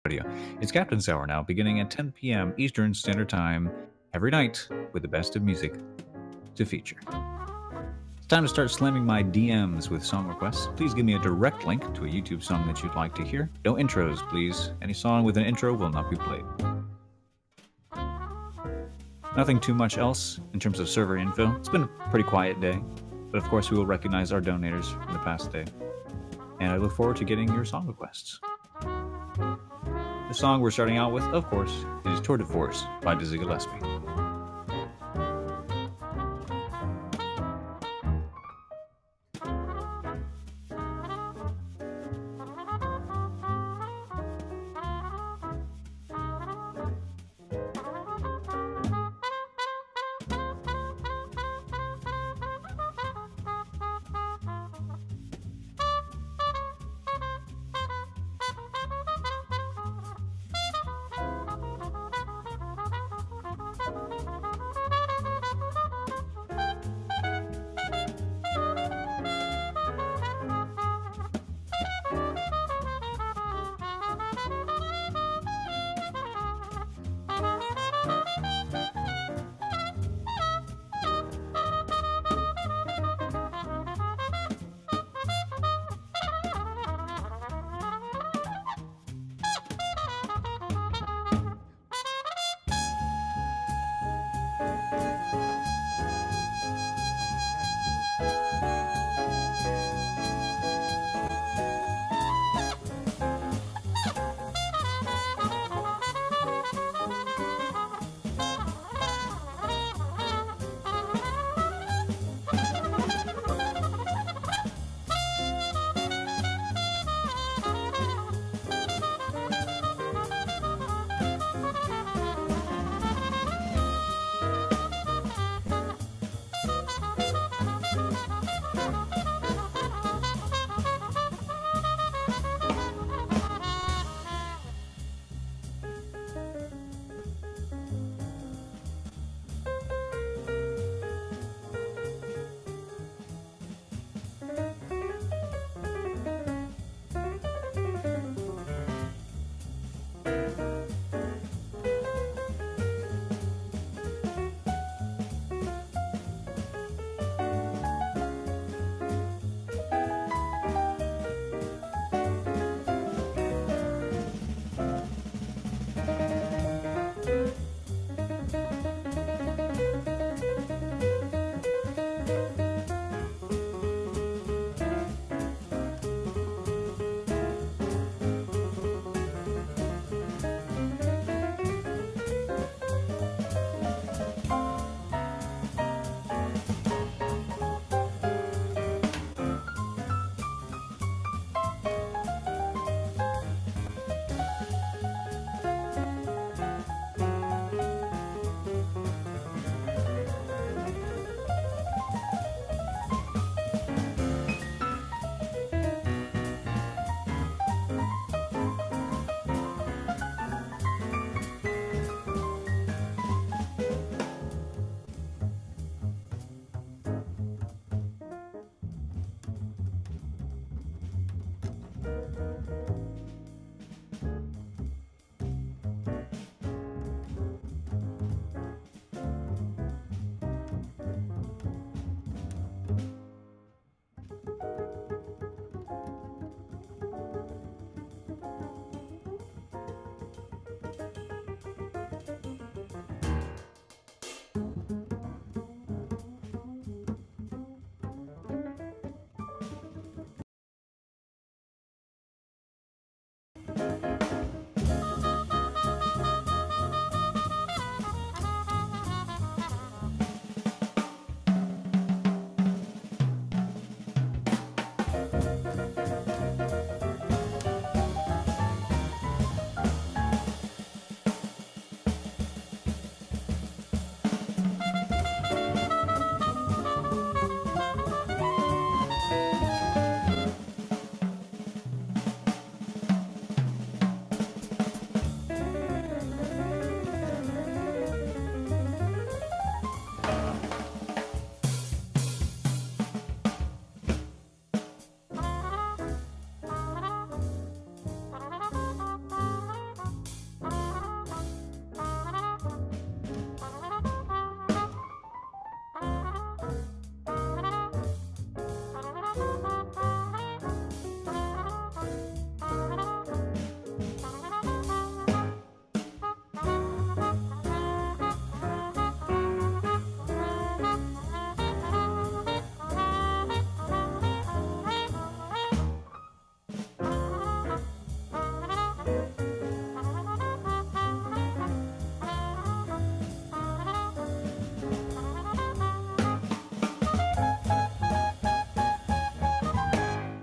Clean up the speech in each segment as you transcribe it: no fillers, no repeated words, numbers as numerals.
Radio. It's Captain's Hour now, beginning at 10 p.m. Eastern Standard Time every night with the best of music to feature. It's time to start slamming my DMs with song requests. Please give me a direct link to a YouTube song that you'd like to hear. No intros, please. Any song with an intro will not be played. Nothing too much else in terms of server info. It's been a pretty quiet day, but of course we will recognize our donators from the past day. And I look forward to getting your song requests. The song we're starting out with, of course, is Tour de Force by Dizzy Gillespie.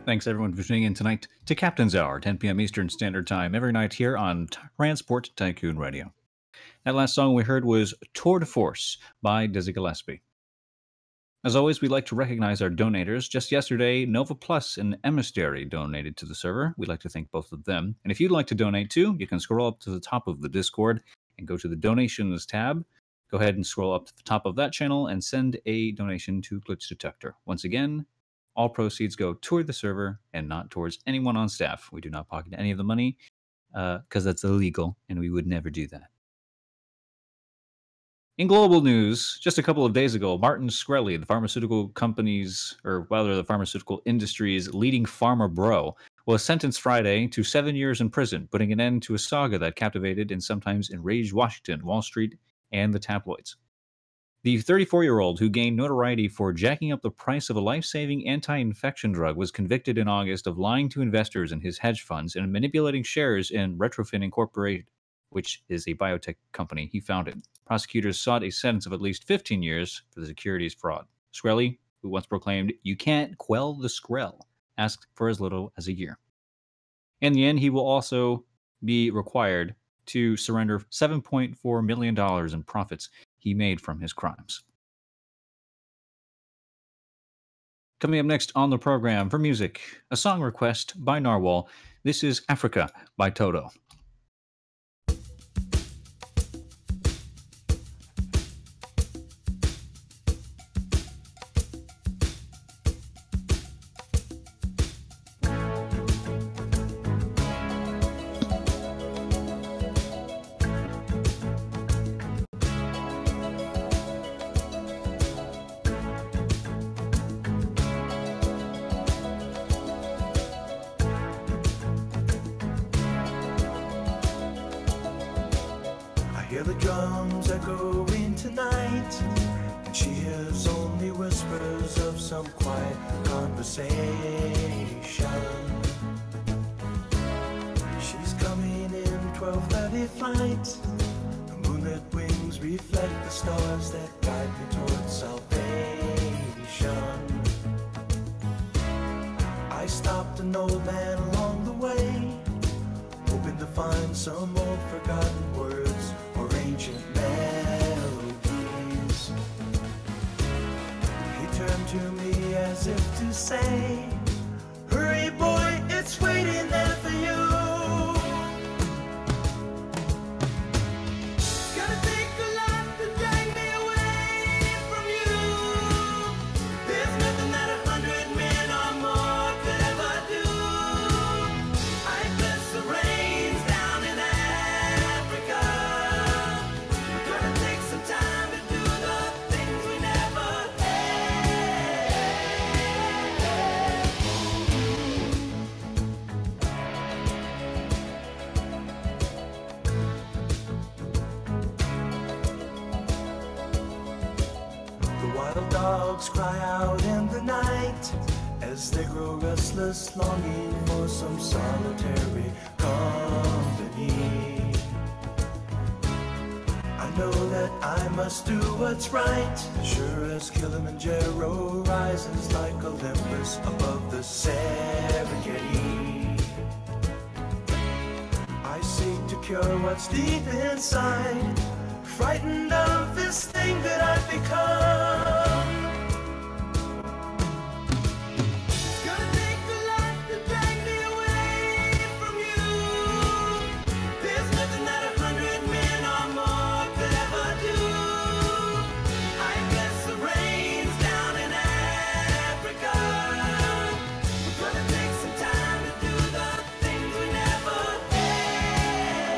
Thanks everyone for tuning in tonight to Captain's Hour, 10 p.m. Eastern Standard Time, every night here on Transport Tycoon Radio. That last song we heard was Tour de Force by Dizzy Gillespie. As always, we'd like to recognize our donators. Just yesterday, Nova Plus and Emissary donated to the server. We'd like to thank both of them. And if you'd like to donate too, you can scroll up to the top of the Discord and go to the Donations tab. Go ahead and scroll up to the top of that channel and send a donation to Glitch Detector. Once again, all proceeds go toward the server and not towards anyone on staff. We do not pocket any of the money because that's illegal, and we would never do that. In global news, just a couple of days ago, Martin Shkreli, the pharmaceutical company's, or rather the pharmaceutical industry's leading pharma bro, was sentenced Friday to 7 years in prison, putting an end to a saga that captivated and sometimes enraged Washington, Wall Street, and the tabloids. The 34-year-old, who gained notoriety for jacking up the price of a life-saving anti-infection drug, was convicted in August of lying to investors in his hedge funds and manipulating shares in Retrofin Incorporated, which is a biotech company he founded. Prosecutors sought a sentence of at least 15 years for the securities fraud. Shkreli, who once proclaimed, "You can't quell the Skrell," asked for as little as a year. In the end, he will also be required to surrender $7.4 million in profits he made from his crimes. Coming up next on the program for music, a song request by Narwhal. This is Africa by Toto. Hear the drums echoing tonight, and she hears only whispers of some quiet conversation. She's coming in 12:30 flight. The moonlit wings reflect the stars that guide me towards salvation. I stopped an old man along the way, hoping to find some old forgotten words or ancient melodies. He turned to me as if to say, "Hurry boy, it's waiting there for you." Gonna take a lot to drag me away from you. There's nothing that 100 men or more could ever do. I bless the rains down in Africa. We're gonna take some time to do the things we never had. The wild dogs cry out in the night as they grow restless, longing for some solitary company. I know that I must do what's right, sure as Kilimanjaro rises like Olympus above the Serengeti. I seek to cure what's deep inside, frightened of this thing that I've become. It's gonna take a lot to drag me away from you. There's nothing that 100 men or more could ever do. I bless the rains down in Africa. We're gonna take some time to do the things we never had.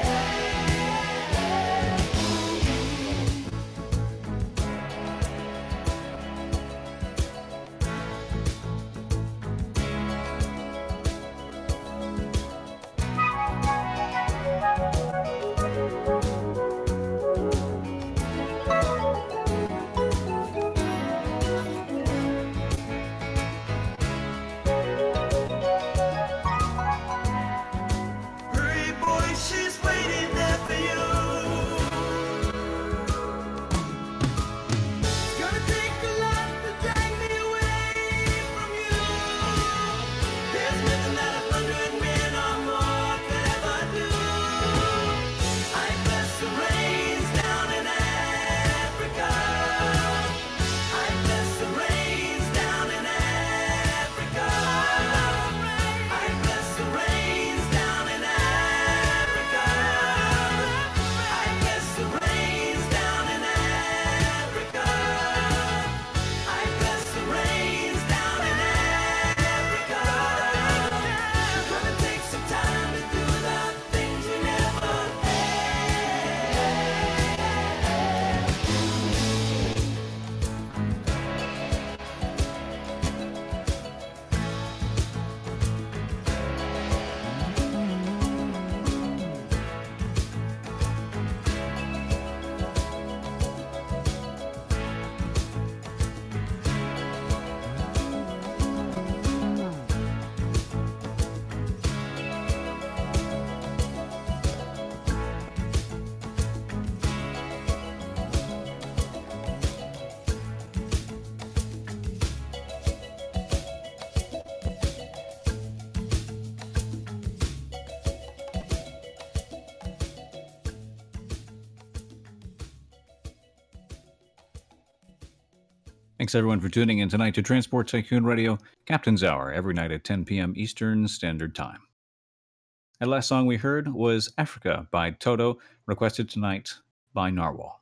Thanks everyone for tuning in tonight to Transport Tycoon Radio, Captain's Hour, every night at 10 p.m. Eastern Standard Time. That last song we heard was Africa by Toto, requested tonight by Narwhal.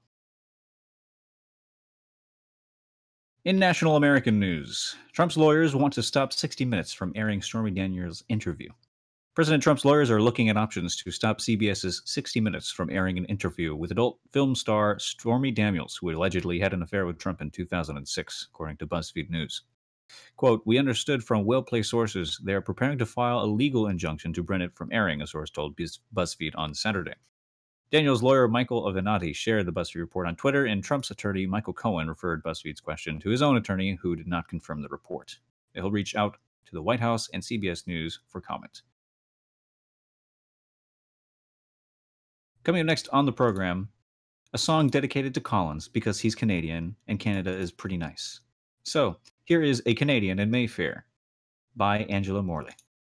In national American news, Trump's lawyers want to stop 60 Minutes from airing Stormy Daniels' interview. President Trump's lawyers are looking at options to stop CBS's 60 Minutes from airing an interview with adult film star Stormy Daniels, who allegedly had an affair with Trump in 2006, according to BuzzFeed News. Quote, "We understood from well-placed sources they are preparing to file a legal injunction to prevent it from airing," a source told BuzzFeed on Saturday. Daniels' lawyer Michael Avenatti shared the BuzzFeed report on Twitter, and Trump's attorney Michael Cohen referred BuzzFeed's question to his own attorney, who did not confirm the report. He'll reach out to the White House and CBS News for comment. Coming up next on the program, a song dedicated to Collins because he's Canadian and Canada is pretty nice. So, here is A Canadian in Mayfair by Angela Morley.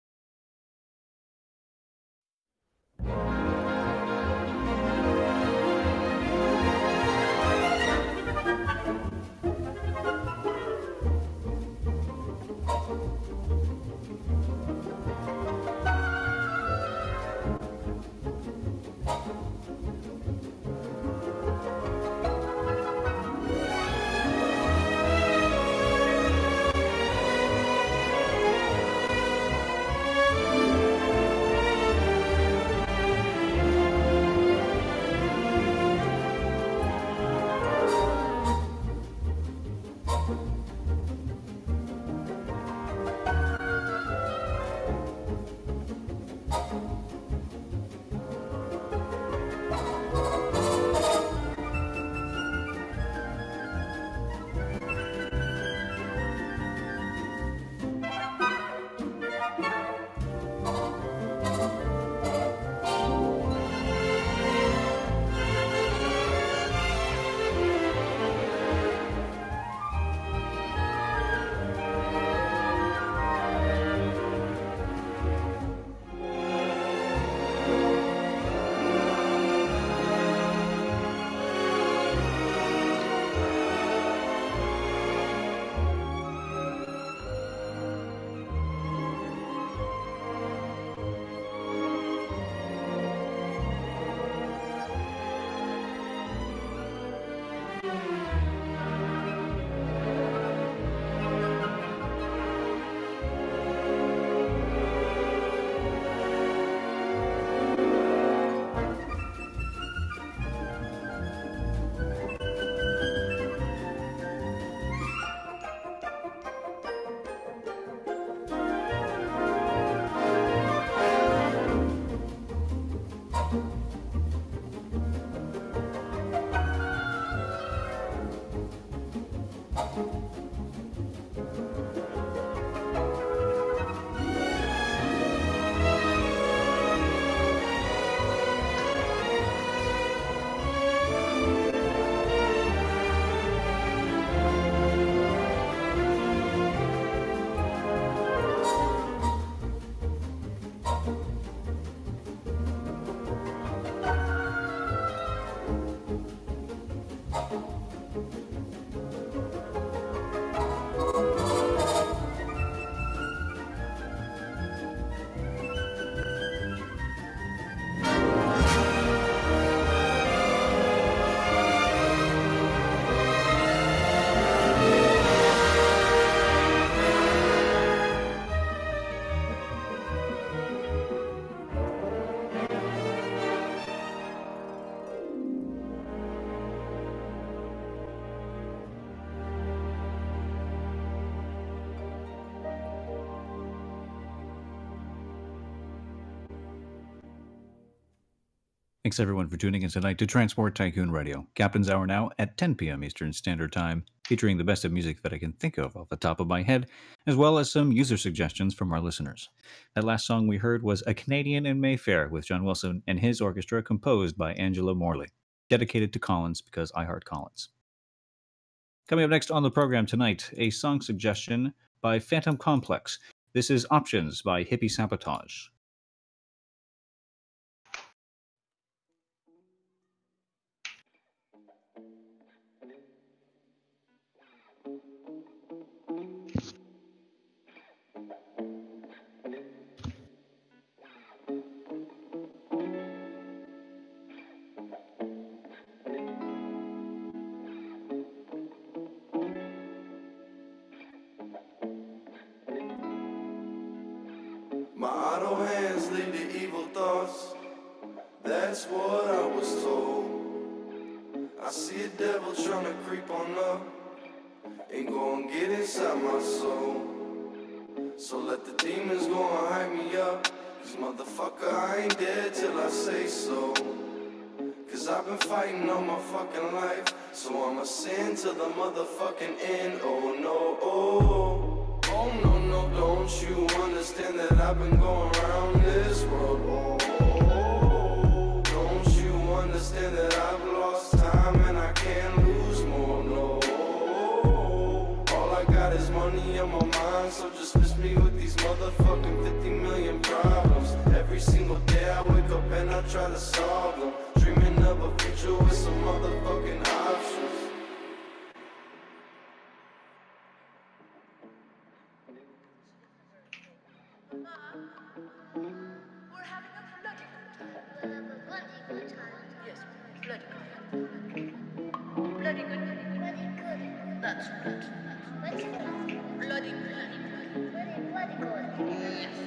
Thanks everyone for tuning in tonight to Transport Tycoon Radio. Captain's Hour now at 10 p.m. Eastern Standard Time, featuring the best of music that I can think of off the top of my head, as well as some user suggestions from our listeners. That last song we heard was A Canadian in Mayfair with John Wilson and his orchestra, composed by Angela Morley, dedicated to Collins because I heart Collins. Coming up next on the program tonight, a song suggestion by Phantom Complex. This is Options by Hippie Sabotage. idle hands lead to evil thoughts. That's what I was told. I see a devil trying to creep on up and go and get inside my soul. So let the demons go and hype me up, 'cause motherfucker, I ain't dead till I say so. 'Cause I've been fighting all my fucking life, so I'ma sin to the motherfucking end. Oh no, oh, oh no, no, don't you understand that I've been going around this world? Oh, oh, don't you understand that I've lost time and I can't lose more? No, all I got is money on my mind, so just miss me with these motherfucking 50 million problems. Every single day I wake up and I try to solve them, dreaming of a future with some motherfucking options. We're having a bloody good time. Yes, bloody good. Bloody good. Bloody good. That's right. Bloody good. Bloody good. Yes.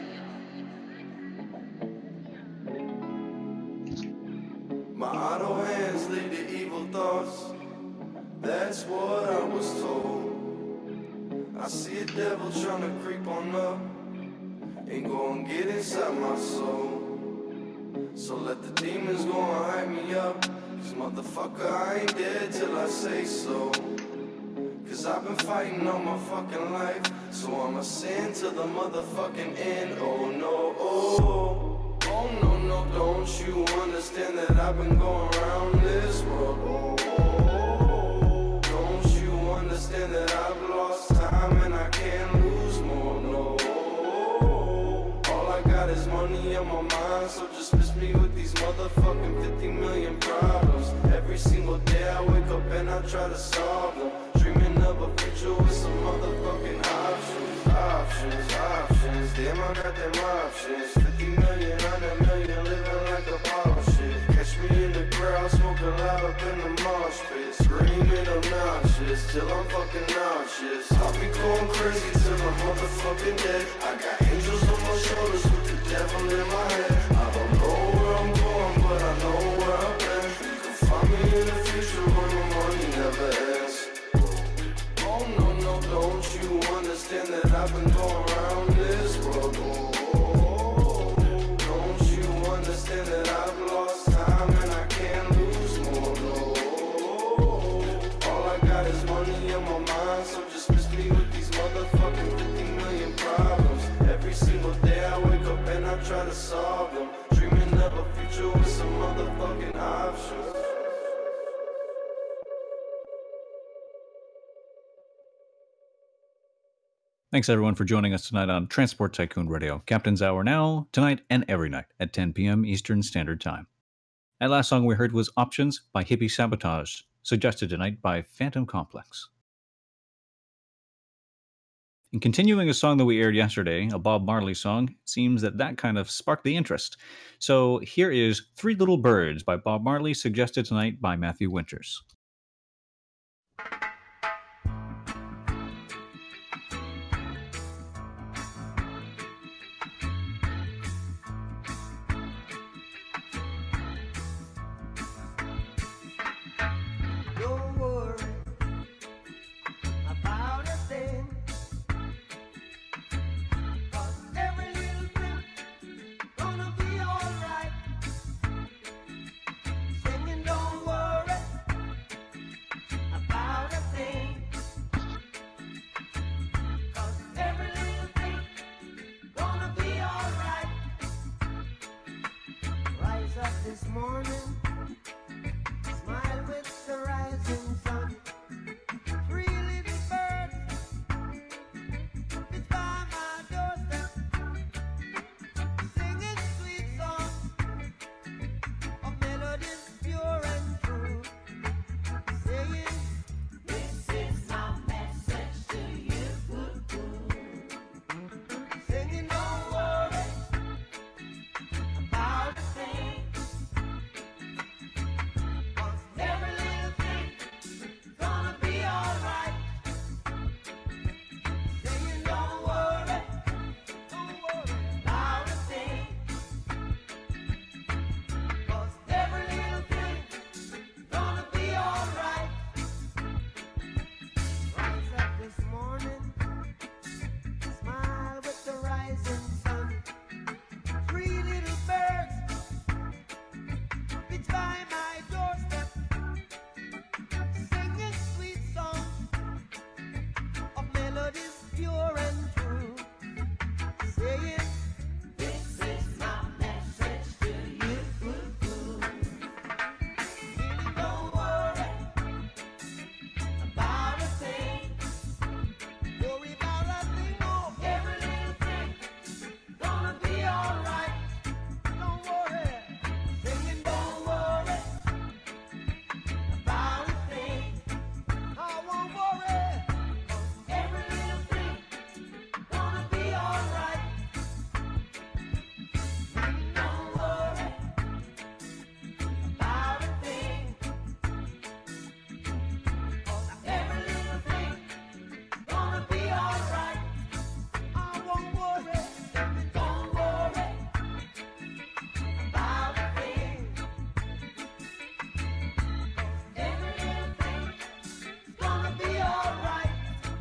My idle hands lead to evil thoughts. That's what I was told. I see a devil trying to creep on up and go and get inside my soul. So let the demons go and hype me up, 'cause motherfucker, I ain't dead till I say so. 'Cause I've been fighting all my fucking life, so I'ma sin to the motherfucking end. Oh no, oh, oh no, no, don't you understand that I've been going around this world? Oh, oh, don't you understand that I've lost time and I can't lose more? No, all I got is money on my mind, so just miss me with these motherfucking 50 million problems. Every single day I wake up and I try to solve them, dreaming of a future with some motherfucking options. Options, damn I got them options. 50 million, 100 million, living like a ball shit. Catch me in the crowd, smoking loud up in the mosh pit, screaming obnoxious till I'm fucking nauseous. I'll be going crazy till I'm motherfucking dead. I got angels on my shoulders with the devil in my head. I don't know where I'm going, but I know where I've been. You can find me in the future when the money never ends. Oh no, no, don't you understand that I've been going around this world? Oh, don't you understand that I've lost time and I can't lose more? No, all I got is money on my mind, so just miss me with these motherfucking 50 million problems. Every single day I wake up and I try to solve them, dreaming of a future with some motherfucking options. Thanks everyone for joining us tonight on Transport Tycoon Radio. Captain's Hour now, tonight and every night at 10 p.m. Eastern Standard Time. That last song we heard was Options by Hippie Sabotage, suggested tonight by Phantom Complex. In continuing a song that we aired yesterday, a Bob Marley song, it seems that kind of sparked the interest. So here is Three Little Birds by Bob Marley, suggested tonight by Matthew Winters. Don't worry about a thing, 'cause every little thing gonna be alright. Singing don't worry by my doorstep, singing sweet songs of melodies pure and true, saying, "This is my message to you. Don't worry about a thing. Worry about a thing, oh, every little thing gonna be alright. Don't worry, singing, don't worry about a thing. I won't worry, 'cause every little thing gonna be alright. Don't worry about a thing, 'cause every little thing gonna be alright. I won't worry, don't worry about a thing, 'cause every little thing gonna be alright.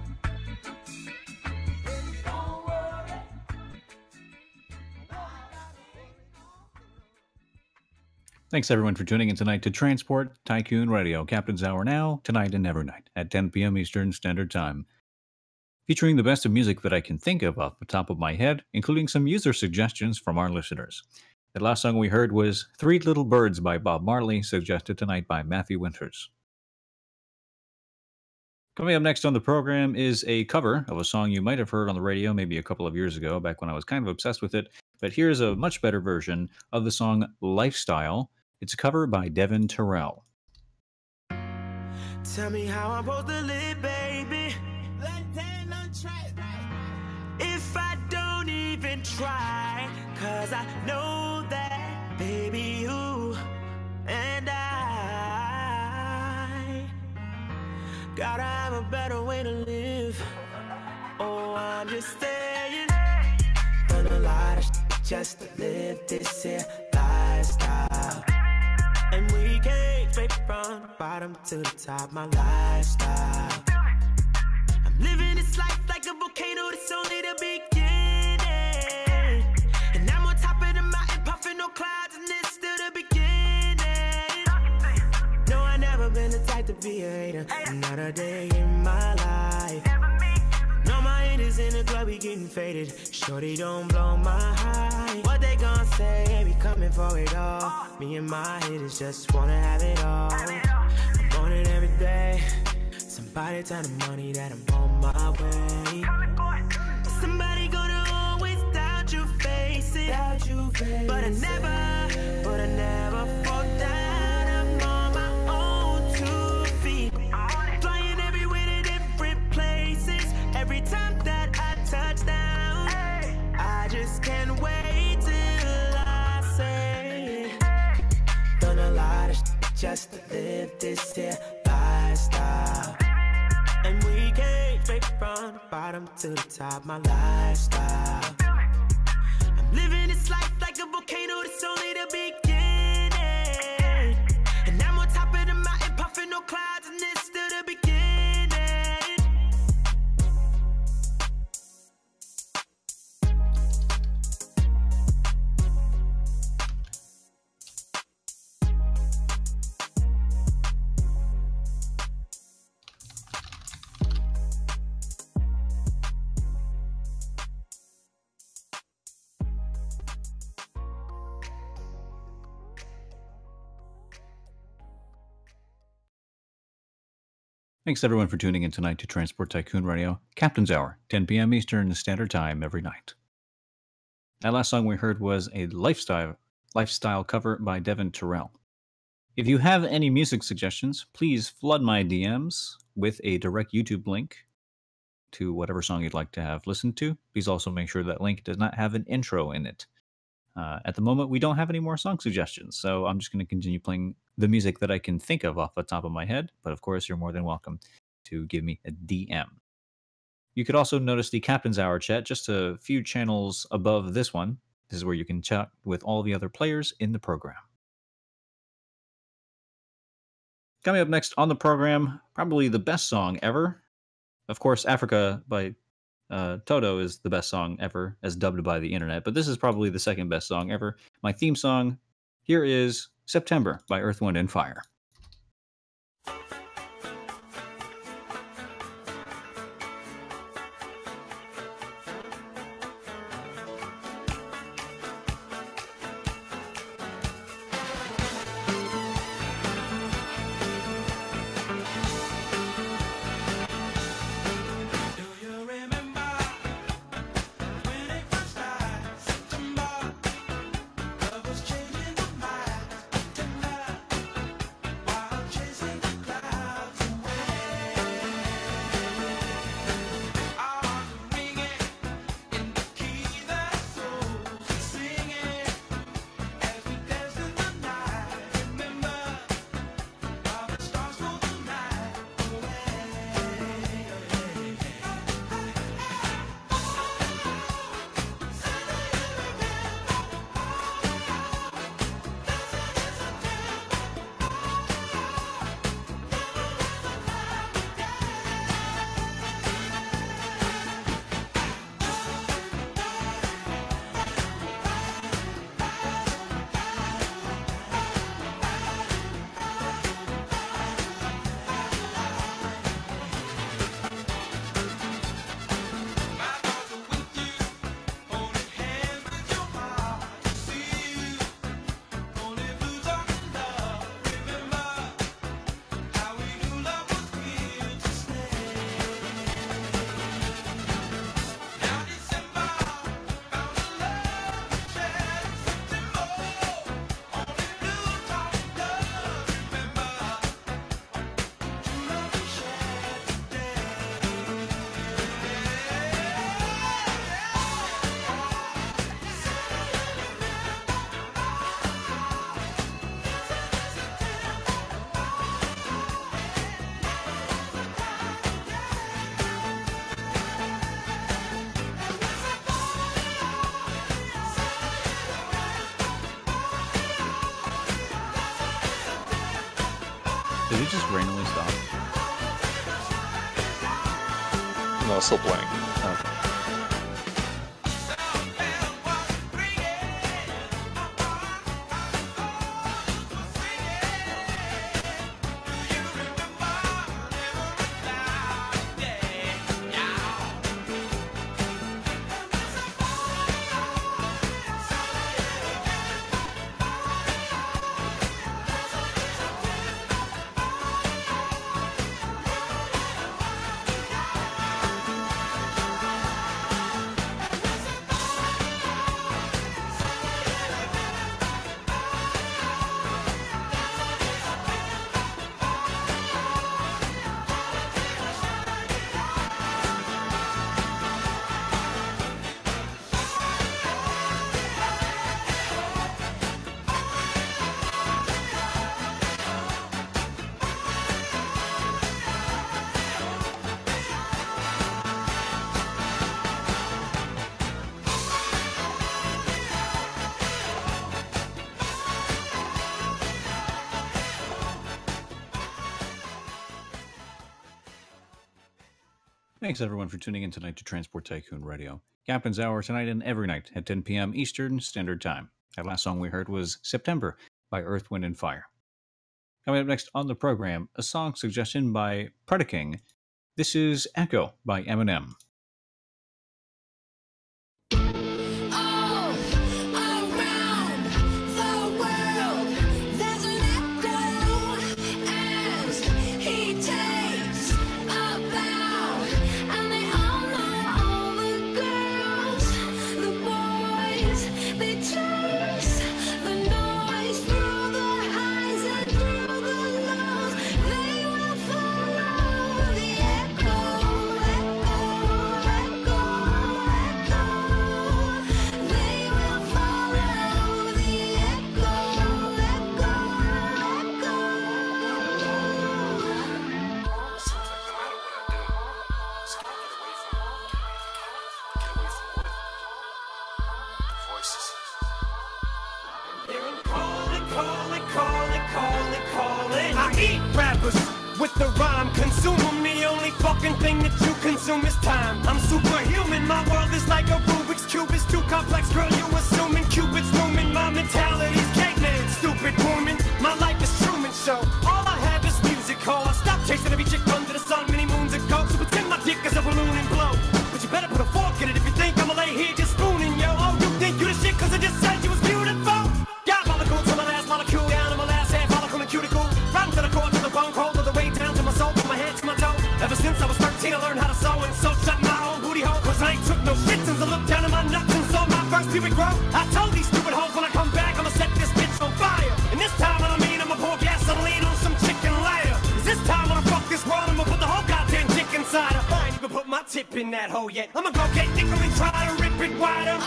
Don't worry about a thing. Thanks everyone for tuning in tonight to Transport Tycoon Radio, Captain's Hour now, tonight and every night at 10 p.m. Eastern Standard Time. Featuring the best of music that I can think of off the top of my head, including some user suggestions from our listeners. The last song we heard was Three Little Birds by Bob Marley, suggested tonight by Matthew Winters. Coming up next on the program is a cover of a song you might have heard on the radio maybe a couple of years ago, back when I was kind of obsessed with it. But here's a much better version of the song Lifestyle. It's a cover by Devin Terrell. Tell me how I'm supposed to live, baby, if I don't even try. 'Cause I know that, baby, you and I gotta have a better way to live. Oh, I'm just saying, done a lot of just to live this here lifestyle. And we came straight from the bottom to the top, my lifestyle. I'm living this life like a volcano, that's only the beginning. And I'm on top of the mountain, puffing no clouds, and it's still the beginning. No, I never been the type to be a hater, not a day in my life. No, my haters in the club, we getting faded. Shorty don't blow my high. What they gon' say, ain't we coming for it all. Me and my haters just wanna have it all. I'm on it every day. Somebody tell the money that I'm on my way. Somebody gonna always doubt you, face it. But I never fall down. I'm on my own 2 feet. Flying everywhere to different places. Every time that I touch down, I just can't wait till I say, done a lot of just to live this here lifestyle. And we came straight from the bottom to the top, my lifestyle. I'm living this life like a volcano, that's only the beginning. And I'm on top of the mountain, puffing no clouds, and it's still the beginning. Thanks everyone for tuning in tonight to Transport Tycoon Radio, Captain's Hour, 10 p.m. Eastern Standard Time every night. That last song we heard was a lifestyle cover by Devin Terrell. If you have any music suggestions, please flood my DMs with a direct YouTube link to whatever song you'd like to have listened to. Please also make sure that link does not have an intro in it. At the moment, we don't have any more song suggestions, so I'm just going to continue playing the music that I can think of off the top of my head. But of course, you're more than welcome to give me a DM. You could also notice the Captain's Hour chat just a few channels above this one. This is where you can chat with all the other players in the program. Coming up next on the program, probably the best song ever. Of course, Africa by Toto is the best song ever, as dubbed by the internet, but this is probably the second best song ever. My theme song, here is September by Earth, Wind, and Fire. Did it just randomly stop? No, it's still playing. Okay. Thanks everyone for tuning in tonight to Transport Tycoon Radio. Captain's Hour tonight and every night at 10 p.m. Eastern Standard Time. That last song we heard was September by Earth, Wind, and Fire. Coming up next on the program, a song suggestion by Predaking. This is Echo by Eminem. With the rhyme, consume them. The only fucking thing that you consume is time. I'm superhuman, my world is like a Rubik's Cube. It's too complex, girl, you assuming Cupid's looming. My mentality's caveman, stupid woman. see we grow. I told these stupid hoes when I come back, I'ma set this bitch on fire. And this time when I mean, I'ma pour gasoline on some chicken lighter. 'Cause this time when I fuck this world, I'ma put the whole goddamn dick inside her. I ain't even put my tip in that hole yet. I'ma go get nickel and try to rip it wider.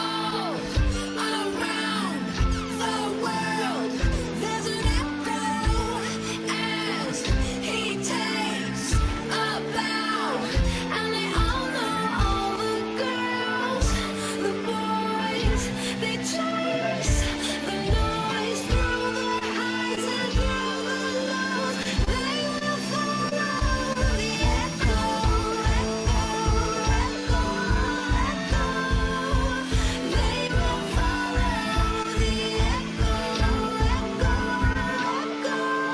Around the world, there's an echo as he takes a bow, and they all know all the girls, the boys, they chase the noise through the highs and through the lows. They will follow the echo, echo, echo, echo. They will follow the echo, echo, echo.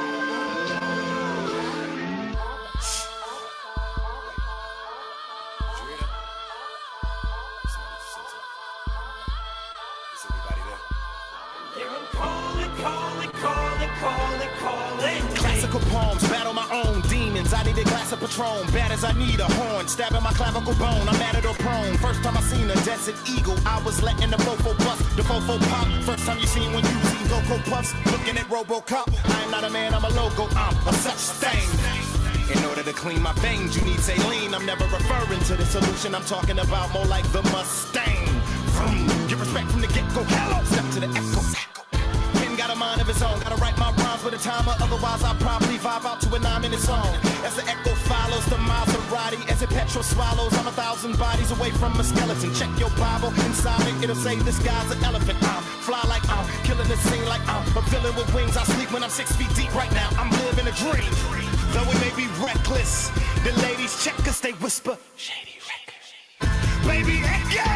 Hear 'em calling, calling, calling, calling, calling. Classical poems, battle my own demons. I need a glass of Patron, bad as I need a horn. Stabbing my clavicle bone, I'm at it or prone. First time I seen a desert eagle, I was letting the fofo bust, the fofo pop. First time you seen when you seen Cocoa Puffs, looking at RoboCop. I am not a man, I'm a logo, I'm a such thing. In order to clean my veins, you need saline. I'm never referring to the solution, I'm talking about more like the Mustang. Vroom. Get respect from the get-go, hello, step to the echo. Pen got a mind of his own, gotta write my rhymes with a timer, otherwise I'll probably vibe out to a 9-minute song. As the echo follows the Maserati, as it petrol swallows, I'm 1,000 bodies away from a skeleton. Check your Bible, inside it, it'll say this guy's an elephant. I'm fly like I'm killing the scene like I'm a villain with wings. I sleep when I'm 6 feet deep right now, I'm living a dream. Though it may be reckless, the ladies check us, they whisper, Shady Records. Baby, echo!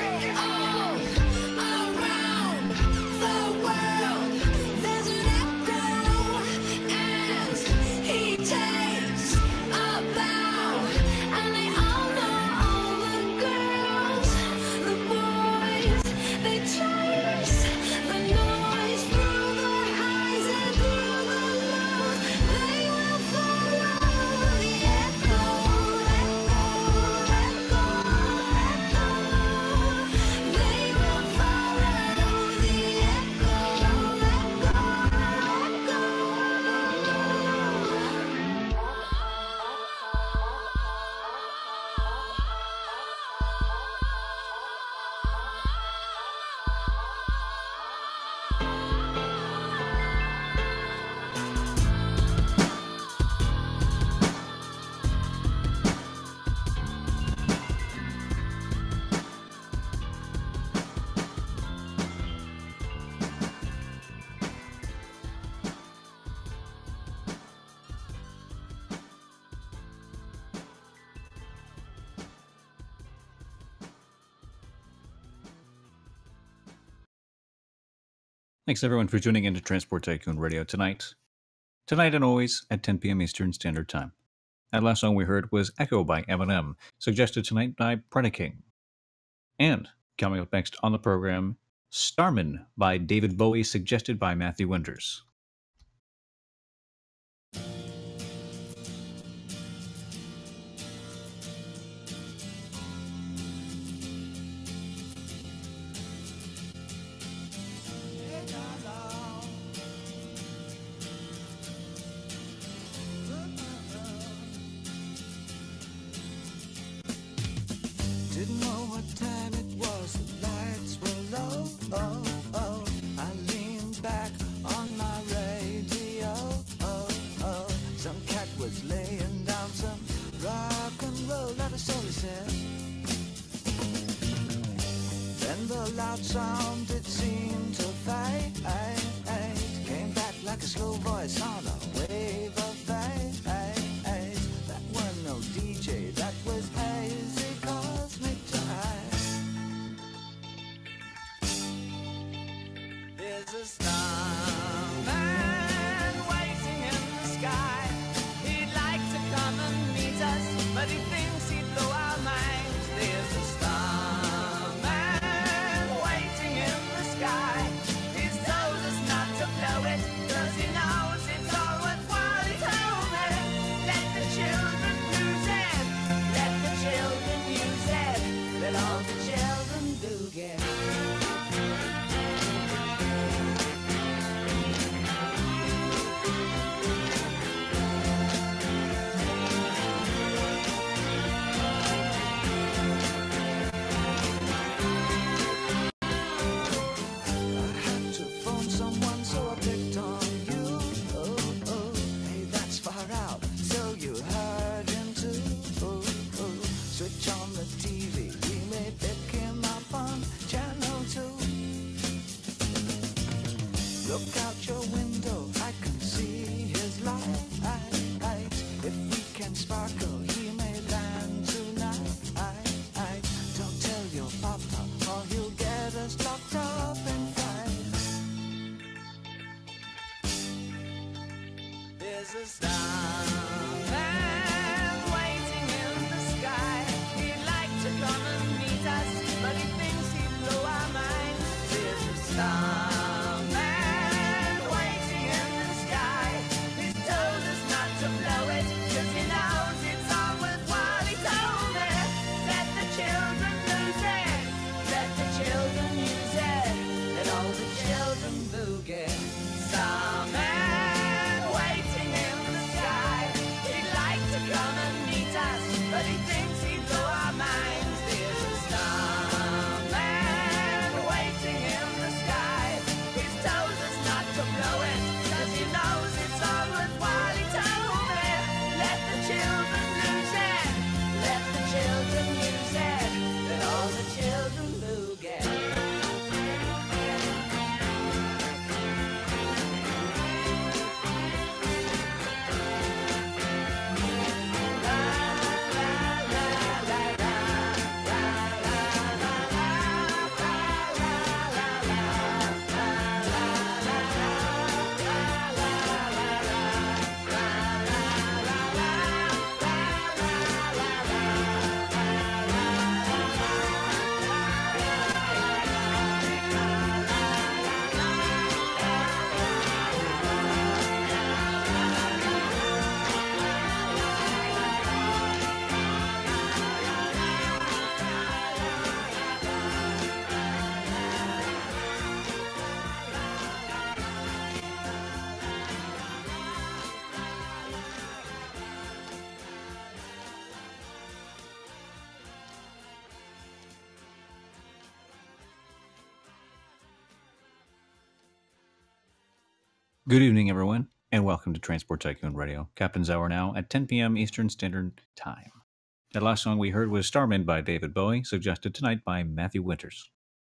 Around the world, there's an echo as he takes a bow, and they all know all the girls, the boys, they chase the noise through the highs and through the lows. They will follow the echo, echo, echo, echo. They will follow the echo, echo, echo. Thanks everyone for tuning in to Transport Tycoon Radio tonight. Tonight and always at 10 p.m. Eastern Standard Time. That last song we heard was Echo by Eminem, suggested tonight by Predaking. And coming up next on the program, Starman by David Bowie, suggested by Matthew Winters. Didn't know what time it was, the lights were low. Oh, oh. I leaned back on my radio. Oh, oh. Some cat was laying down some rock and roll, not a soul he said. Then the loud sound, it seemed to fade. Came back like a slow voice on a wave of fade. That wasn't no DJ, that was hazy cosmic time. There's a starman waiting in the sky. He'd like to come and meet us, but he thinks he'd blow our minds. There's a starman waiting in the sky. He's told us not to blow it, 'cause he knows it's always a starman waiting in the sky. He'd like to come and meet us, but he thinks he'd blow our minds. There's a starman waiting in the sky. He's told us not to blow it, 'cause he knows it's all worthwhile. He told me, let the children lose it, let the children use it, let all the children boogie. Starman waiting in the sky. He'd like to come and meet us, but he thinks he'd blow our minds. There's a starman waiting in the sky. He's told us not to blow it, 'cause he knows it's all worthwhile. He told me, let the children lose it, let the children use it, let all the children boogie. Good evening, everyone, and welcome to Transport Tycoon Radio. Captain's Hour now at 10 p.m. Eastern Standard Time. That last song we heard was Starman by David Bowie, suggested tonight by Matthew Winters.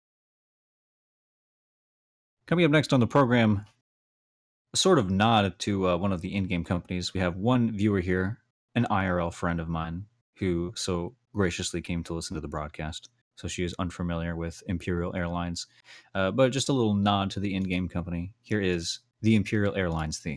Coming up next on the program, a sort of nod to one of the in-game companies. We have one viewer here, an IRL friend of mine, who so graciously came to listen to the broadcast. So she is unfamiliar with Imperial Airlines. But just a little nod to the in-game company. Here is the Imperial Airlines theme.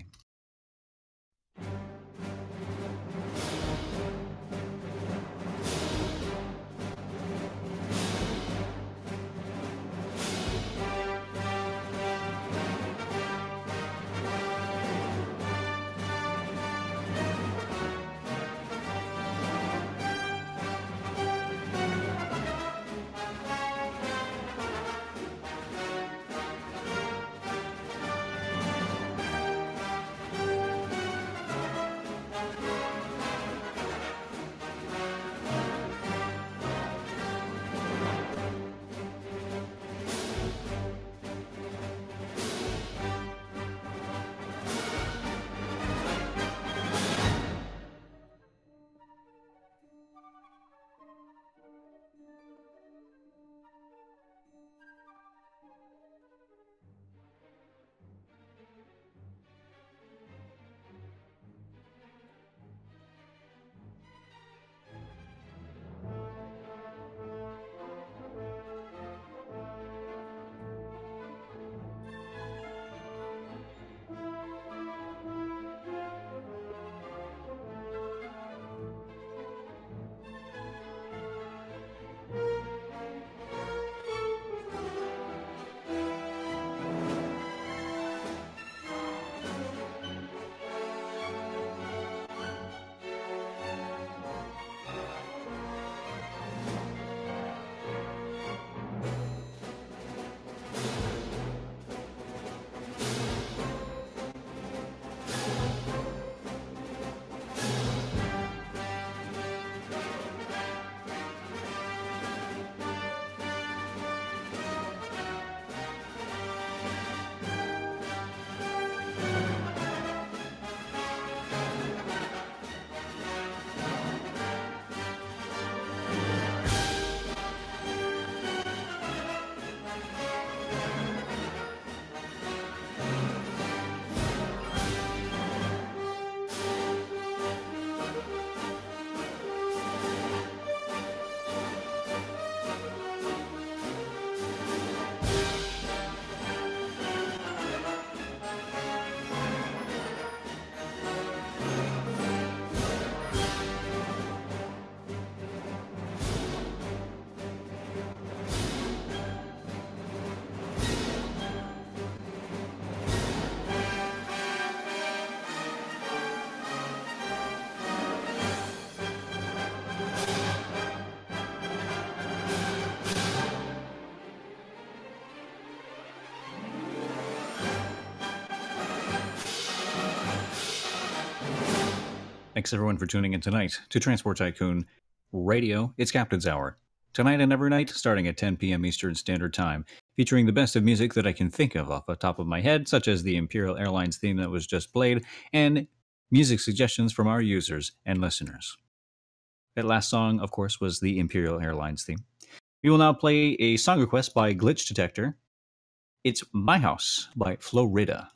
Thanks everyone for tuning in tonight to Transport Tycoon Radio. It's Captain's Hour. Tonight and every night, starting at 10 p.m. Eastern Standard Time, featuring the best of music that I can think of off the top of my head, such as the Imperial Airlines theme that was just played, and music suggestions from our users and listeners. That last song, of course, was the Imperial Airlines theme. We will now play a song request by Glitch Detector. It's My House by Florida.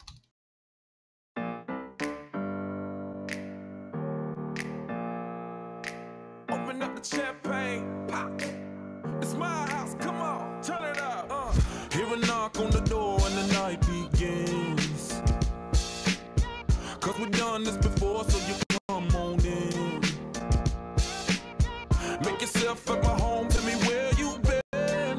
Open up the champagne, pop. It's my house, come on, turn it up. Hear a knock on the door and the night begins. Cause we've done this before, so you come on in. Make yourself at my home, tell me where you been.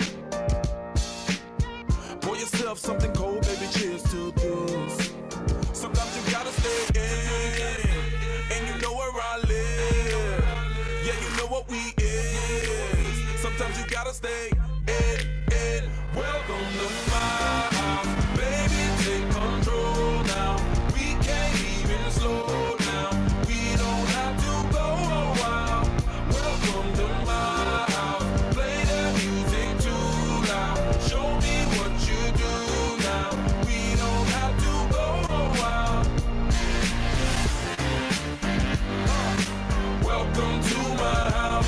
Pour yourself something cold, baby, cheers to this. Sometimes you gotta stay in, and you know where I live. Yeah, you know what we is. Sometimes you gotta stay in. Welcome to my house, baby, take control now. We can't even slow down. We don't have to go a while. Welcome to my house, play the music too loud. Show me what you do now. We don't have to go a while. Welcome to my house.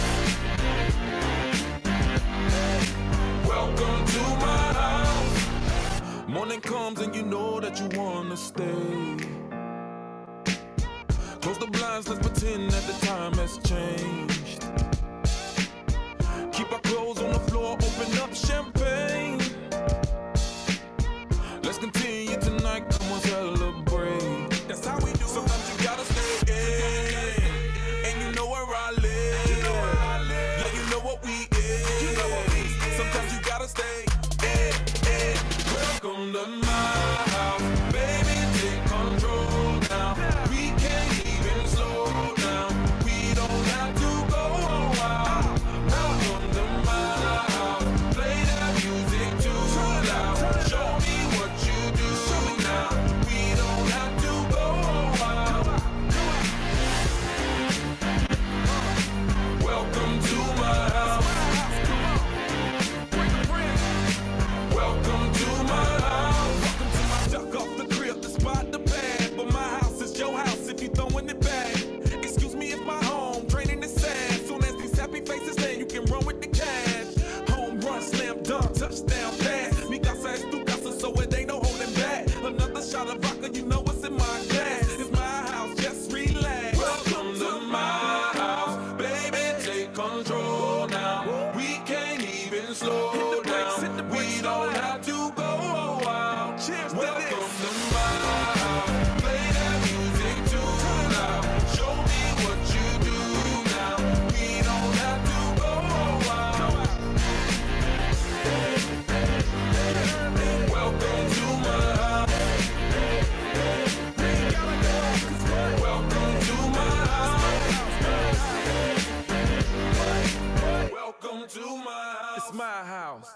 Welcome to my house. Morning comes and you know that you wanna stay. Close the blinds, let's pretend that the time has changed. Keep our clothes on the floor, open up champagne. Let's continue tonight, come on, celebrate. That's how we do. Sometimes you gotta stay in, and you know where I live. Yeah, you know what we is. Sometimes you gotta stay in. Welcome to my house, baby, take control now. We can't even slow down. We don't have to go a while. Welcome to my house, play the music too loud. Show me what you do now. We don't have to go a while. Welcome to my house. Welcome to my house. Welcome to my duck off the crib, the spot, the bag. But my house is your house if you throwing it back. Excuse me if my home draining is sad. Soon as these happy faces land, you can run with the cash. Home run, slam dunk, touchdown pass. Mi casa es tu casa, so it ain't no holding back. Another shot of vodka, you know what's in my glass. It's my house, just relax. Welcome to my house, baby, take control now. We can't even slow down. We don't have to go a while. Welcome to my house, play that music too loud. Show me what you do now. We don't have to go a while. Welcome to my house. Welcome to my house. Welcome to my house. It's my house.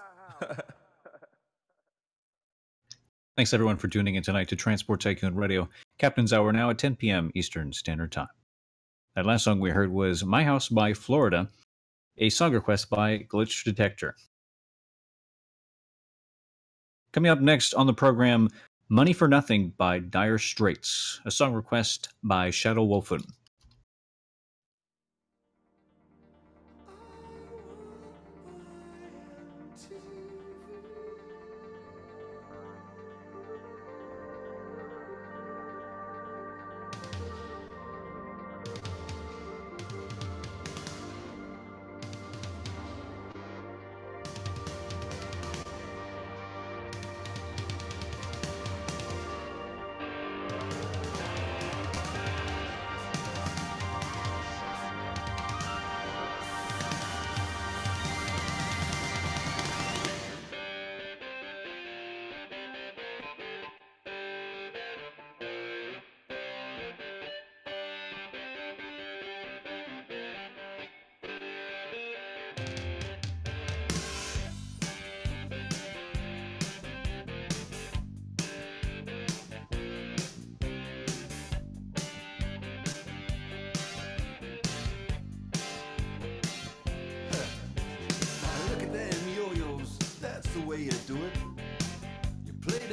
Thanks everyone for tuning in tonight to Transport Tycoon Radio. Captain's Hour now at 10 p.m. Eastern Standard Time. That last song we heard was My House by Florida, a song request by Glitch Detector. Coming up next on the program, Money for Nothing by Dire Straits, a song request by Shadow Wolfen.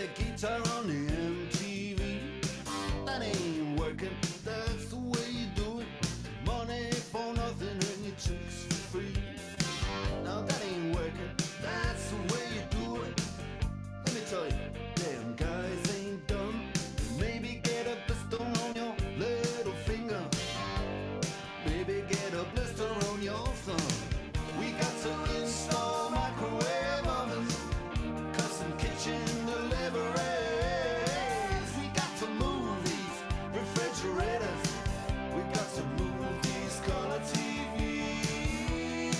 guitar on the MTV. That ain't working, that's the way you do it. Money for nothing and your chicks for free. Now that ain't working, that's the way you do it. Let me tell you, damn guys ain't dumb. Maybe get a blister on your little finger. Maybe get a blister on your thumb. We got to install microwave ovens, custom kitchen deliveries. We got to move these refrigerators. We got to move these color TVs.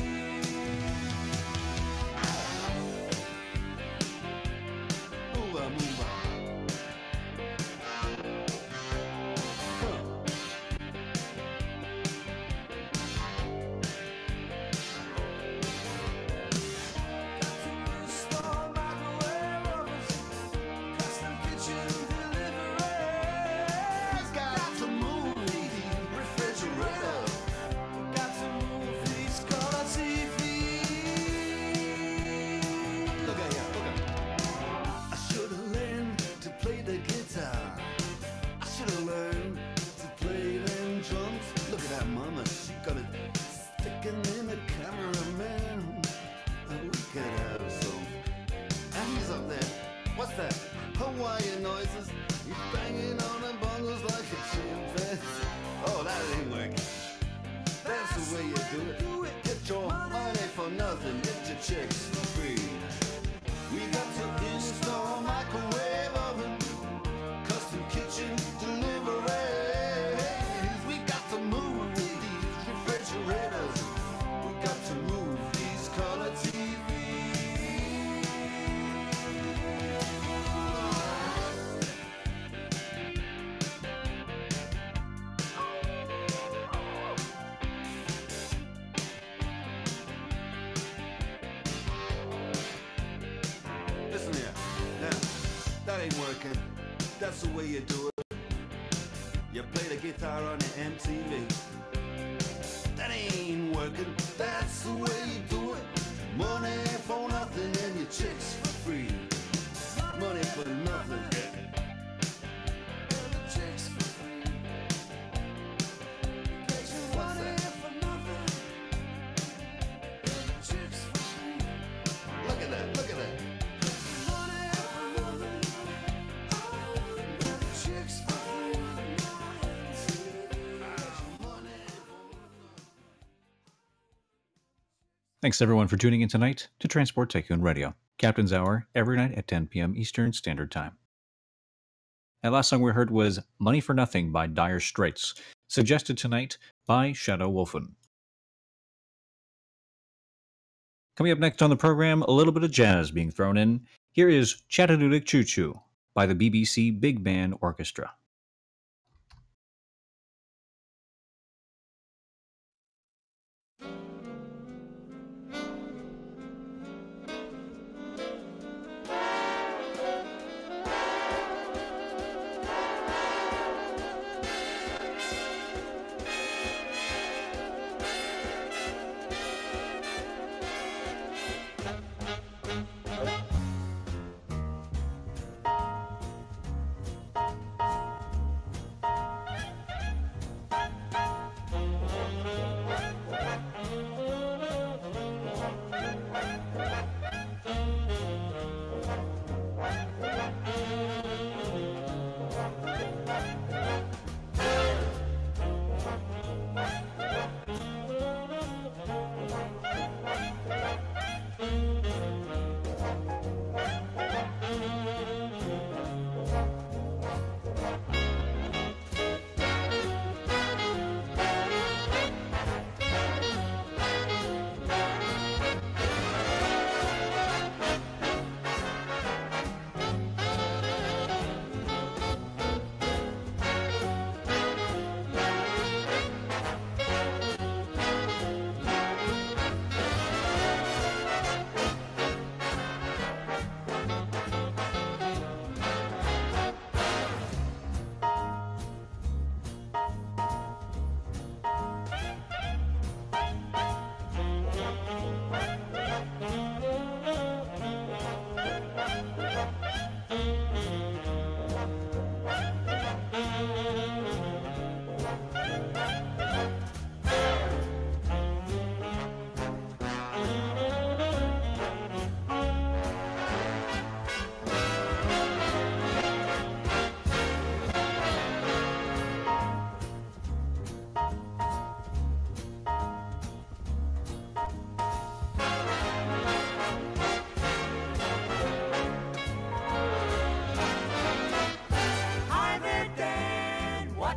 Move on, move on. What's that? Hawaiian noises. He's banging on the bongos like a chimpanzee. Oh, that ain't working. That's the way you do it. Get your money for nothing. Get your chicks for free. We got to install microwave oven, custom kitchen deliveries. We got to move these refrigerators. We got to move these color TVs. Listen here, now, that ain't working. That's the way you do it. You play the guitar on the MTV. That ain't working. That's the way you do it. Money for nothing and your chicks for free. Money for nothing. Chicks for free. What's that? Chicks for free. Look at that, look at that. Thanks everyone for tuning in tonight to Transport Tycoon Radio, Captain's Hour, every night at 10 p.m. Eastern Standard Time. That last song we heard was Money for Nothing by Dire Straits, suggested tonight by Shadow Wolfen. Coming up next on the program, a little bit of jazz being thrown in. Here is Chattanooga Choo Choo by the BBC Big Band Orchestra.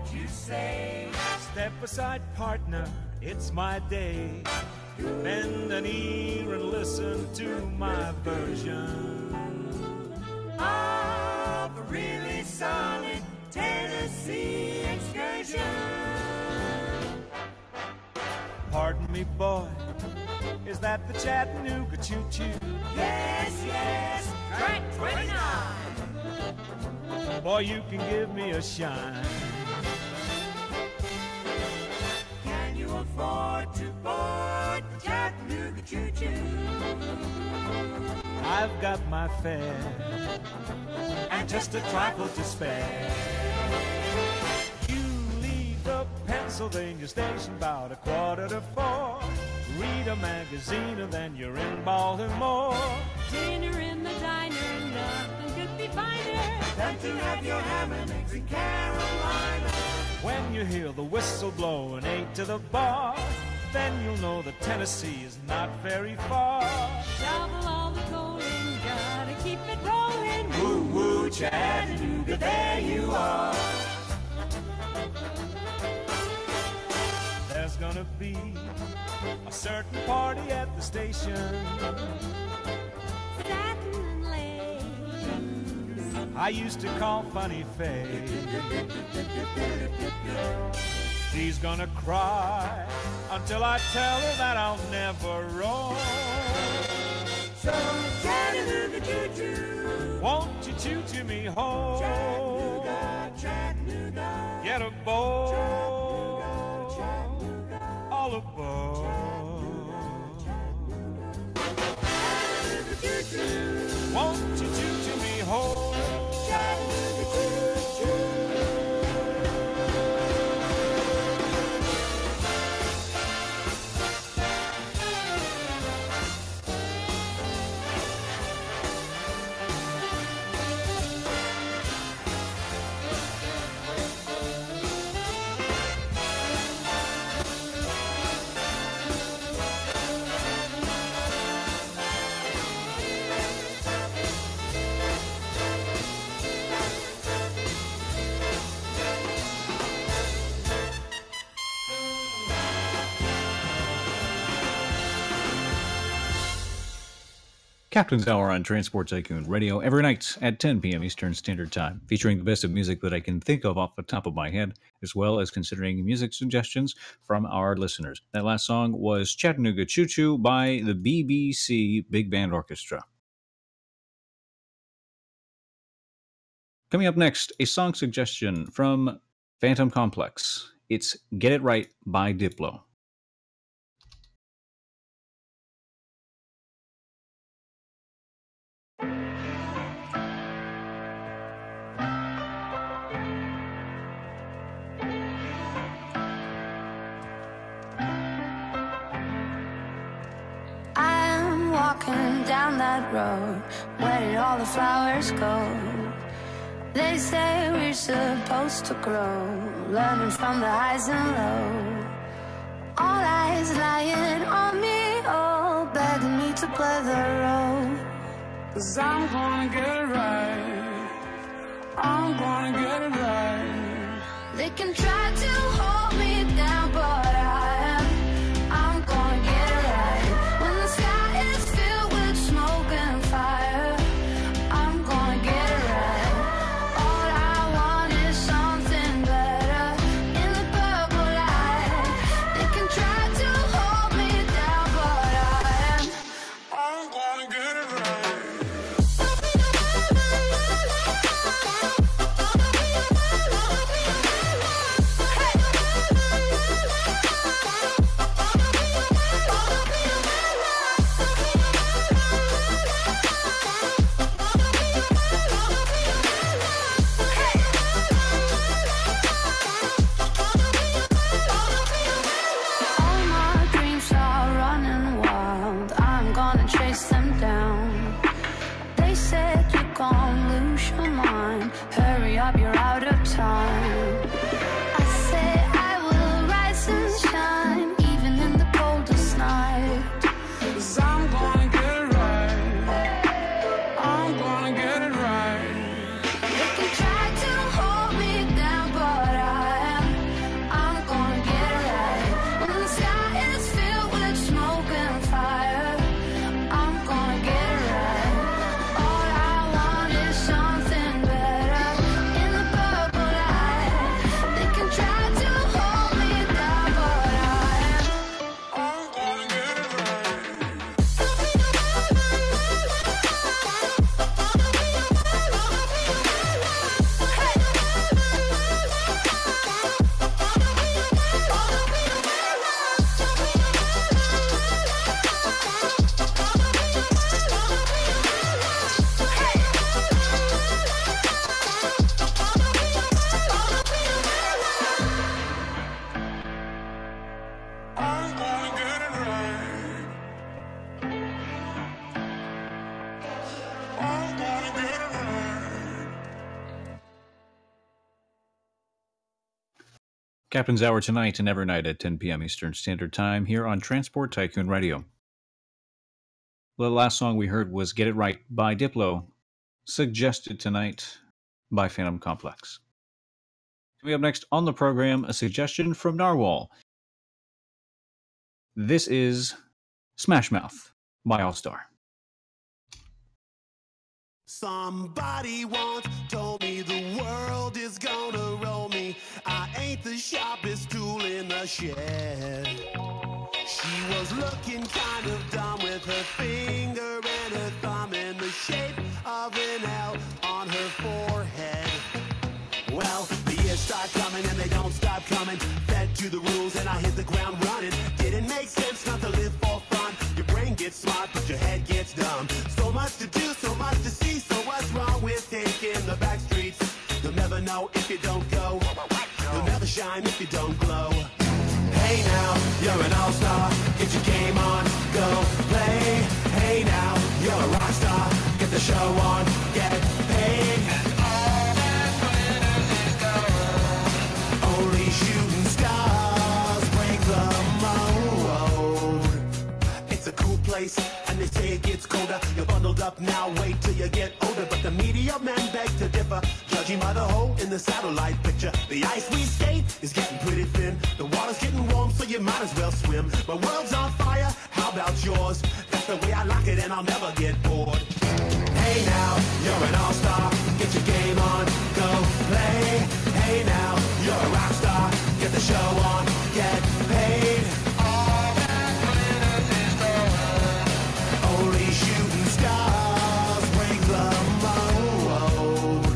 you say. Step aside, partner, it's my day. Bend an ear and listen to my version Of a really solid Tennessee excursion. Pardon me, boy, is that the Chattanooga choo-choo? Yes, yes, track 29. Boy, you can give me a shine. Can you afford to board the Chattanooga choo-choo? I've got my fare and just a trifle to spare. You leave the Pennsylvania station about 3:45. Read a magazine and then you're in Baltimore. Dinner in the diner, nothing could be finer. Than to have your ham and eggs in Carolina. When you hear the whistle blow and 8 to the bar, then you'll know that Tennessee is not very far. Shovel all the coal in, gotta keep it rolling. Woo woo Chattanooga, there you are. There's gonna be a certain party at the station. Satin and lace. I used to call Funny Face. She's gonna cry until I tell her that I'll never roam. So Chattanooga choo-choo. Won't you choo-choo me home? Chattanooga, Chattanooga. Get aboard, all aboard. Chattanooga choo-choo. Won't you choo-choo me home? Chattanooga choo-choo. Captain's Hour on Transport Tycoon Radio every night at 10 p.m. Eastern Standard Time, featuring the best of music that I can think of off the top of my head, as well as considering music suggestions from our listeners. That last song was Chattanooga Choo Choo by the BBC Big Band Orchestra. Coming up next, a song suggestion from Phantom Complex. It's Get It Right by Diplo. I'm walking down that road. Where did all the flowers go? They say we're supposed to grow, learning from the highs and lows. All eyes lying on me, all begging me to play the role. 'Cause I'm gonna get it right, I'm gonna get it right. They can try to hold me down, but I'm gonna get it right. When the sky is filled with smoke and fire, I'm gonna get it right. All I want is something better in the purple light. They can try to hold me down, but I'm gonna get it right. Hey! Captain's Hour tonight and every night at 10 p.m. Eastern Standard Time here on Transport Tycoon Radio. The last song we heard was Get It Right by Diplo, suggested tonight by Phantom Complex. Coming up next on the program, a suggestion from Narwhal. This is Smash Mouth by All Star. Somebody once told me the world is gonna roll me. I ain't the sharpest tool in the shed. She was looking kind of dumb with her finger and her thumb in the shape of an L on her forehead. Well, the years start coming and they don't stop coming. Fed to the rules and I hit the ground running. Didn't make sense not to live for fun. Your brain gets smart but your head gets dumb. So much to do, so much to see. So what's wrong with taking the back streets? You'll never know if you don't go. You'll never shine if you don't glow. Hey now, you're an all-star. Get your game on, go play. Hey now, you're a rock star. Get the show on, get paid. And all that glitters is gold. Only shooting stars break the mold. It's a cool place, and they say it gets colder. You're bundled up now, wait till you get older. But the media men beg to differ, judging by the hole in the satellite picture. The ice we skate is getting pretty thin. The water's getting warm, so you might as well swim. My world's on fire, how about yours? That's the way I like it, and I'll never get bored. Hey now, you're an all-star. Get your game on, go play. Hey now, you're a rock star. Get the show on, get paid. All that glitters is gold. Only shooting stars break the mold.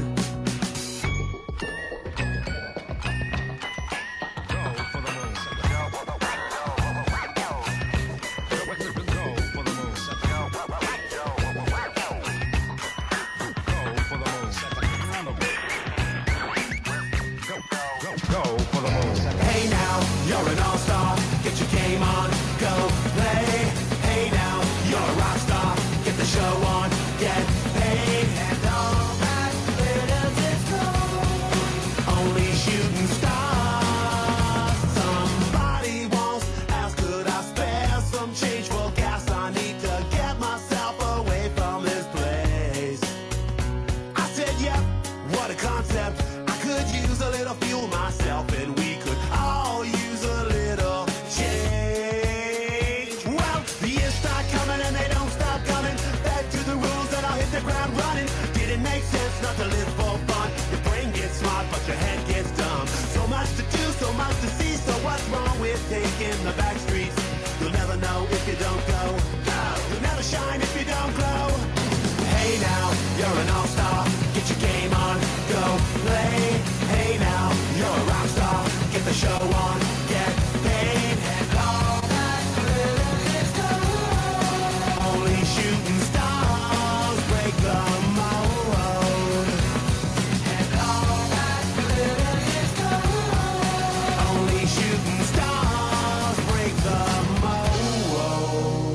Hey now, you're an all-star. Get your game on, go play. Hey now, you're a rock star. Get the show on, get paid. And all that glitters is gold. Only shooting stars. Somebody once asked, could I spare some change for gas? I need to get myself away from this place. I said, yep, what a concept. I could use a little fuel myself, and we could all use a little change. Well, the years start coming and they don't stop coming. Back to the rules and I'll hit the ground running. Didn't make sense not to live for fun. Your brain gets smart but your head gets dumb. So much to do, so much to see. So what's wrong with taking the back streets? You'll never know if you don't go. You'll never shine if you don't glow. Hey now, you're an all-star. Get your game on, go play. Hey now, you're a rock star. Get the show on, get paid. And all that glitters is gold. Only shooting stars break the mold. And all that glitters is gold. Only shooting stars break the mold.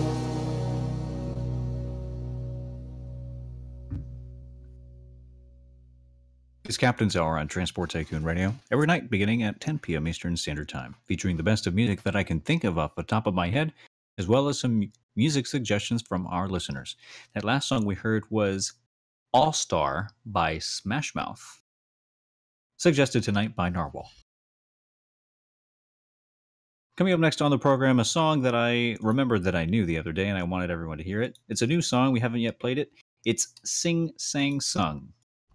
It's Captain's Hour on Transport Tycoon Radio, every night beginning at 10 p.m. Eastern Standard Time, featuring the best of music that I can think of off the top of my head, as well as some music suggestions from our listeners. That last song we heard was All Star by Smash Mouth, suggested tonight by Narwhal. Coming up next on the program, a song that I remembered that I knew the other day and I wanted everyone to hear it. It's a new song, we haven't yet played it. It's Sing Sang Sung.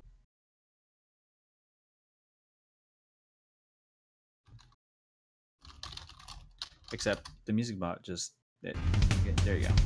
Except the music bot just... there you go.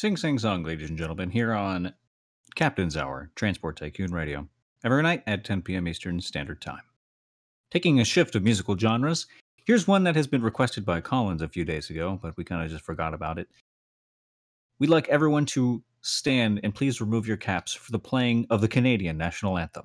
Sing Sing Song, ladies and gentlemen, here on Captain's Hour, Transport Tycoon Radio, every night at 10 p.m. Eastern Standard Time. Taking a shift of musical genres, here's one that has been requested by Collins a few days ago, but we kind of just forgot about it. We'd like everyone to stand and please remove your caps for the playing of the Canadian National Anthem.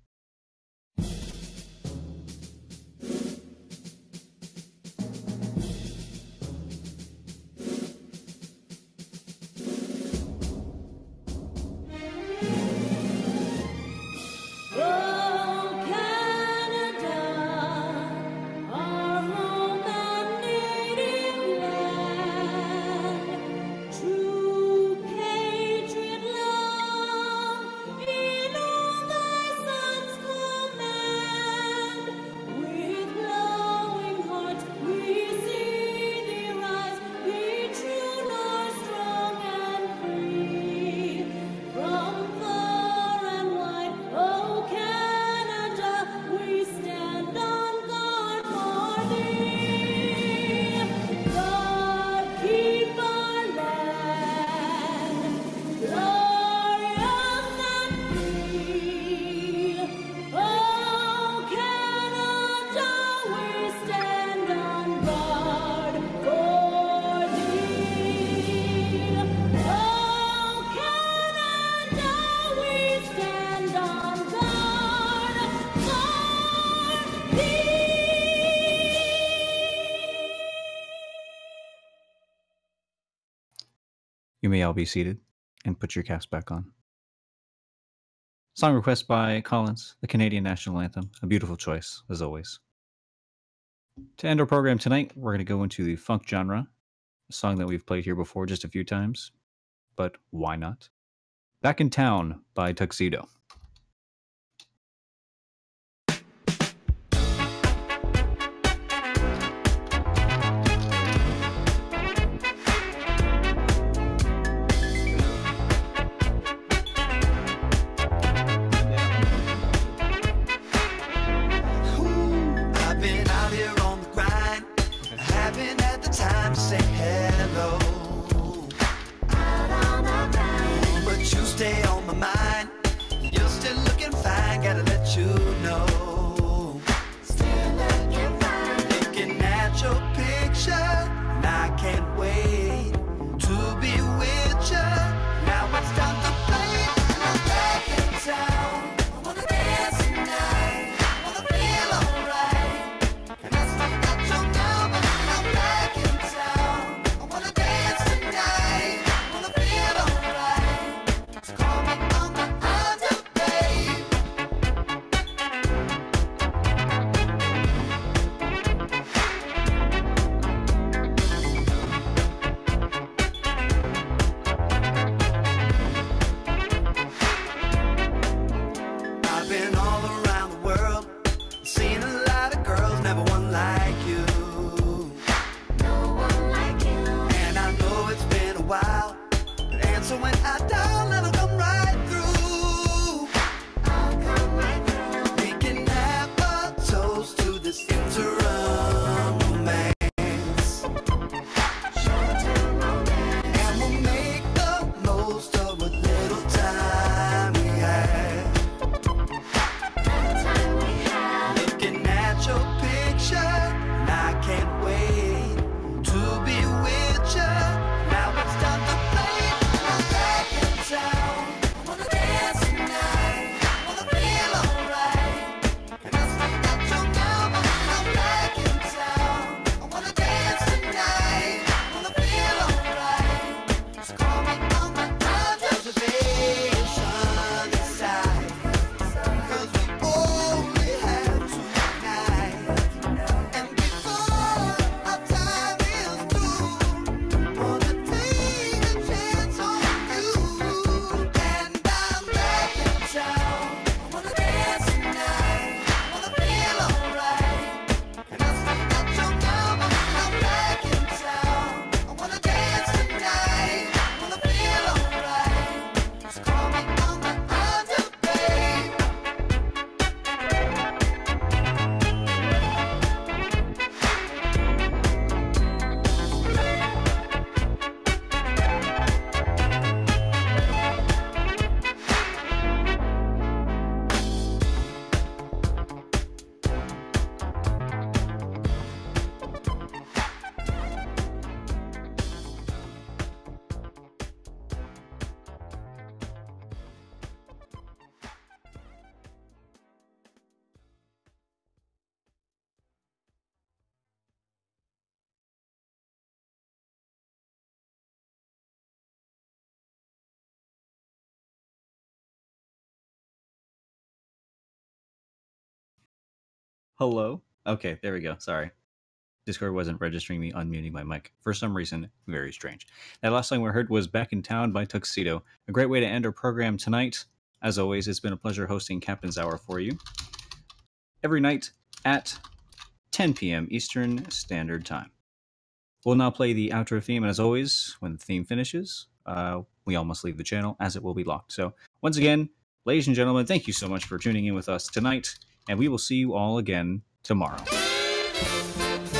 You may all be seated and put your caps back on. Song request by Collins, the Canadian National Anthem. A beautiful choice, as always. To end our program tonight, we're going to go into the funk genre, a song that we've played here before just a few times, but why not? Back in Town by Tuxedo. I've been out here on the grind. I haven't had the time to say hello. But you stay on my mind. Hello? Okay, there we go. Sorry. Discord wasn't registering me unmuting my mic. For some reason, very strange. That last song we heard was Back in Town by Tuxedo. A great way to end our program tonight. As always, it's been a pleasure hosting Captain's Hour for you. Every night at 10 p.m. Eastern Standard Time. We'll now play the outro theme, and as always, when the theme finishes, we all must leave the channel, as it will be locked. So, once again, ladies and gentlemen, thank you so much for tuning in with us tonight, and we will see you all again tomorrow.